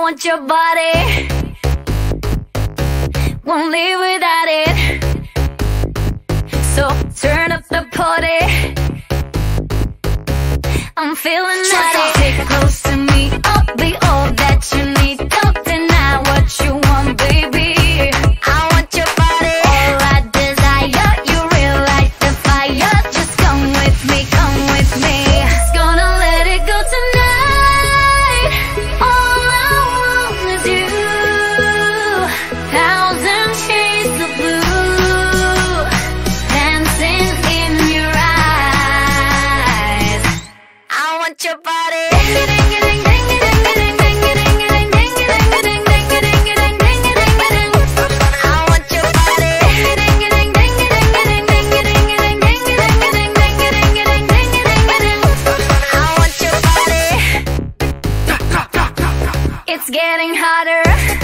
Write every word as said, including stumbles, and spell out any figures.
want your body, won't live without it. So turn up the party, I'm feeling naughty. Get close to me, I'll be all that you need. Don't deny what you want, baby. I want your body, all I desire. You relight the fire. Just come with me, come with me. Just gonna let it go tonight. All I want is you. Thousand shades of blue dancing in your eyes. I want your body. It's getting hotter.